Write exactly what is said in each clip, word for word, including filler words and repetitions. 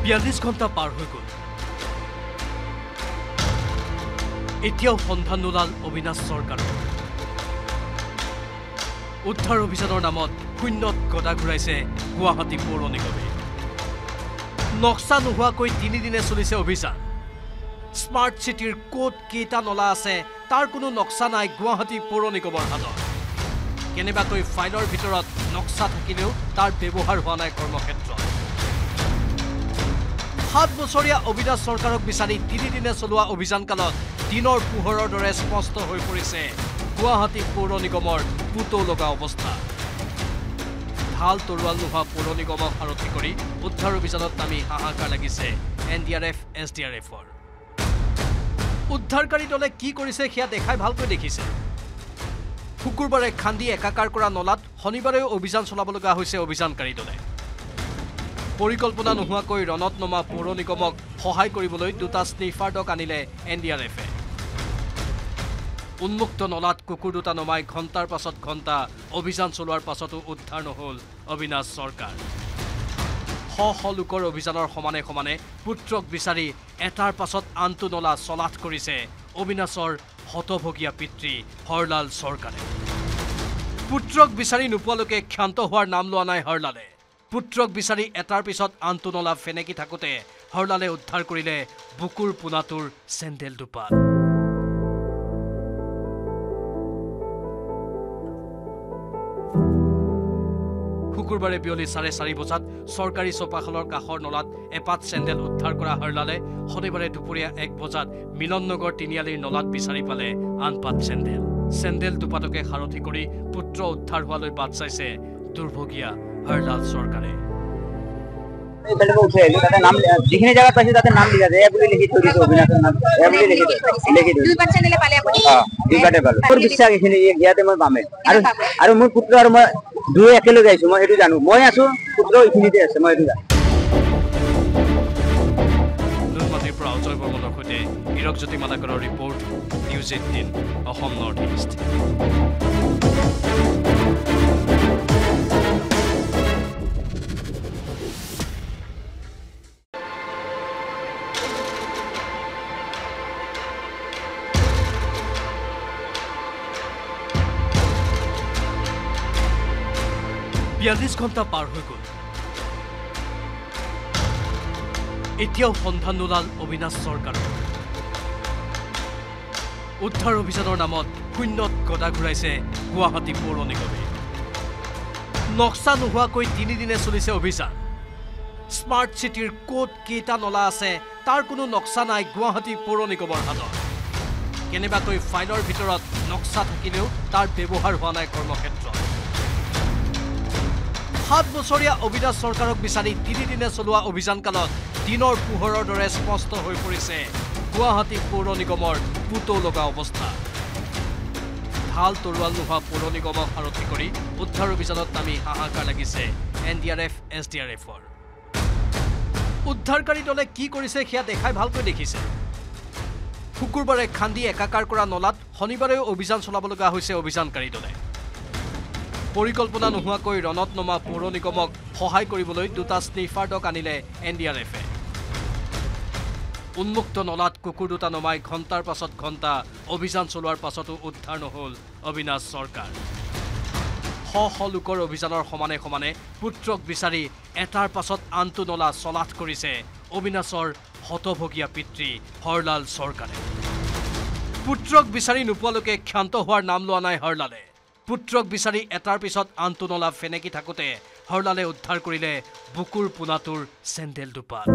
বিয়াল্লিছ ঘণ্টা পাৰ হৈ গ'ল এতিয়াও সন্ধান নোলাল অবিনাশ চৰকাৰৰ উদ্ধাৰ অভিযানৰ নামত শূন্যত গদা ঘূৰাইছে গুৱাহাটী পৌৰ নিগমে নক্সা নোহোৱাকৈ তিনিদিনে চলিছে অভিযান স্মাৰ্ট চিটিৰ ক'ত কেইটা নলা আছে তাৰ কোনো নক্সা নাই গুৱাহাটী পৌৰ নিগমৰ হাতত কেনেবাকৈ ফাইলৰ ভিতৰত নক্সা থাকিলেও তাৰ ব্যৱহাৰ হোৱা নাই কৰ্মক্ষেত্ৰত সাত বছৰীয়া অবিনাশ চৰকাৰক বিচাৰি তিনিদিনে চলোৱা অভিযানকালত দিনৰ পোহৰৰ দৰে স্পষ্ট হৈ পৰিছে গুৱাহাটী পৌৰ নিগমৰ পুতৌ লগা অৱস্থা ঢাল তৰোৱাল নোহোৱা পৌৰ নিগমক সাৰথি কৰি উদ্ধাৰ অভিযানত নামি হাহাকাৰ লাগিছে N D R F S D R এফৰ উদ্ধাৰকাৰী দলে কি কৰিছে সেয়া দেখাই ভালকৈ দেখিছে শুকুৰবাৰে খান্দি একাকাৰ কৰা নলাত শনিবাৰেও অভিযান চলাব লগা হৈছে অভিযানকাৰী দলে পৰিকল্পনা নোহোৱাকৈ ৰণত নমা পৌৰ নিগমক সহায় কৰিবলৈ দুটা স্নিফাৰ ডগ আনিলে এন ডি আৰ এফে উন্মুক্ত নলাত কুকুৰ দুটা নমাই ঘণ্টাৰ পাছত ঘণ্টা অভিযান চলোৱাৰ পাছতো উদ্ধাৰ নহ'ল অবিনাশ চৰকাৰ শ শ লোকৰ অভিযানৰ সমানে সমানে পুত্ৰক বিচাৰি এটাৰ পাছত আনটো নলা চলাথ কৰিছে অবিনাশৰ হতভগীয়া পিতৃ হৰলাল চৰকাৰে পুত্ৰক বিচাৰি নোপোৱালৈকে ক্ষান্ত হোৱাৰ নাম লোৱা নাই হৰলালে পুত্ৰক বিচাৰি এটাৰ পিছত আনটো নলা ফেনেকি থাকোঁতে হৰলালে উদ্ধাৰ কৰিলে বুকুৰ পোনাটোৰ চেণ্ডেল দুপাত শুকুৰবাৰে বিয়লি চাৰে চাৰি বজাত চৰকাৰী চপাখালৰ কাষৰ নলাত এপাত চেণ্ডেল উদ্ধাৰ কৰা হৰলালে শনিবাৰে দুপৰীয়া এক বজাত মিলননগৰ তিনিআলিৰ নলাত বিচাৰি পালে আন পাত চেণ্ডেল চেণ্ডেল দুপাতকে সাৰথি কৰি পুত্ৰ উদ্ধাৰ হোৱালৈ বাট চাইছে দুৰ্ভগীয়া হৰলাল চৰকাৰে যিখিনি জায়গাত পাইছে তাতে নাম লিখা যায় বুলি লিখি থৈ দিছে অবিনাশৰ নাম বুলি লিখি লিখি দুই পাঁচ চেনেলে পালে আপুনি দুই পাতে পালো তোৰ বিশ্বাস এইখিনি ইয়াতে মই পামে আৰু আৰু মোৰ পুত্ৰ আৰু মই দুই একেলগে আইছো মই সেইটো জানো মই আছো পুত্ৰ এইখিনিতে আছে মই সেইটো জানো নুনমাটিৰ পৰা অজয় বৰ্মনৰ সৈতে হীৰকজ্যোতি মালাকৰৰ report news eighteen Assam north east বিয়াল্লিছ ঘণ্টা পাৰ হৈ গ'ল এতিয়াও সন্ধান নোলাল অবিনাশ চৰকাৰৰ উদ্ধাৰ অভিযানৰ নামত শূন্যত গদা ঘূৰাইছে গুৱাহাটী পৌৰ নিগমে নক্সা নোহোৱাকৈ তিনিদিনে চলিছে অভিযান স্মাৰ্ট চিটিৰ ক'ত কেইটা নলা আছে তাৰ কোনো নক্সা নাই গুৱাহাটী পৌৰ নিগমৰ হাতত কেনেবাকৈ ফাইলৰ ভিতৰত নক্সা থাকিলেও তাৰ ব্যৱহাৰ হোৱা নাই কৰ্মক্ষেত্ৰত সাত বছৰীয়া অবিনাশ চৰকাৰক বিচাৰি তিনিদিনে চলোৱা অভিযানকালত দিনৰ পোহৰৰ দৰে স্পষ্ট হৈ পৰিছে গুৱাহাটী পৌৰ নিগমৰ পুতৌ লগা অৱস্থা ঢাল তৰোৱাল নোহোৱা পৌৰ নিগমক সাৰথি কৰি উদ্ধাৰ অভিযানত নামি হাহাকাৰ লাগিছে N D R F S D R এফৰ উদ্ধাৰকাৰী দলে কি কৰিছে সেয়া দেখাই ভালকৈ দেখিছে শুকুৰবাৰে খান্দি একাকাৰ কৰা নলাত শনিবাৰেও অভিযান চলাব লগা হৈছে অভিযানকাৰী দলে পৰিকল্পনা নোহোৱাকৈ ৰণত নমা পৌৰ নিগমক সহায় কৰিবলৈ দুটা স্নিফাৰ ডগ আনিলে এন ডি আৰ এফে উন্মুক্ত নলাত কুকুৰ দুটা নমাই ঘণ্টাৰ পাছত ঘণ্টা অভিযান চলোৱাৰ পাছতো উদ্ধাৰ নহ'ল অবিনাশ চৰকাৰ শ শ লোকৰ অভিযানৰ সমানে সমানে পুত্ৰক বিচাৰি এটাৰ পাছত আনটো নলা চলাথ কৰিছে অবিনাশৰ হতভগীয়া পিতৃ হৰলাল চৰকাৰে পুত্ৰক বিচাৰি নোপোৱালৈকে ক্ষান্ত হোৱাৰ নাম লোৱা নাই হৰলালে পুত্ৰক বিচাৰি এটাৰ পিছত আনটো নলা ফেনেকি থাকোঁতে হৰলালে উদ্ধাৰ কৰিলে বুকুৰ পোনাটোৰ চেণ্ডেল দুপাত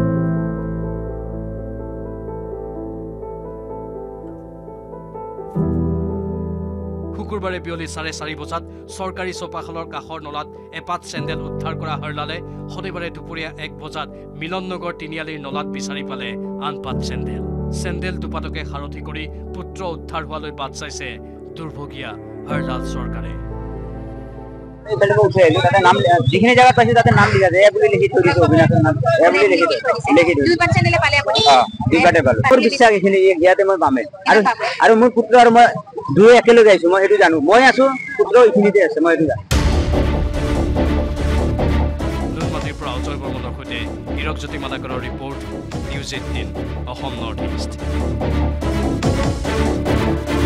শুকুৰবাৰে বিয়লি চাৰে চাৰি বজাত চৰকাৰী চপাখালৰ কাষৰ নলাত এপাত চেণ্ডেল উদ্ধাৰ কৰা হৰলালে শনিবাৰে দুপৰীয়া এক বজাত মিলননগৰ তিনিআলিৰ নলাত বিচাৰি পালে আন পাত চেণ্ডেল চেণ্ডেল দুপাতকে সাৰথি কৰি পুত্ৰ উদ্ধাৰ হোৱালৈ বাট চাইছে দুৰ্ভগীয়া হৰলাল চৰকাৰে যিখিনি জায়গাত পাইছে তাতে নাম লিখা যায় বুলি লিখি থৈ দিছে অবিনাশৰ নাম বুলি লিখি লিখি দুই পাঁচ চেনেলে পালে আপুনি দুই পাতে পালো তোৰ বিশ্বাস এইখিনি ইয়াতে মই পামে আৰু আৰু মোৰ পুত্ৰ আৰু মই দুই একেলগে আইছো মই সেইটো জানো মই আছো পুত্ৰ এইখিনিতে আছে মই সেইটো জানো নুনমাটিৰ পৰা অজয় বৰ্মনৰ সৈতে হিৰকজ্যোতি মালাকৰৰ report news eighteen Assam north east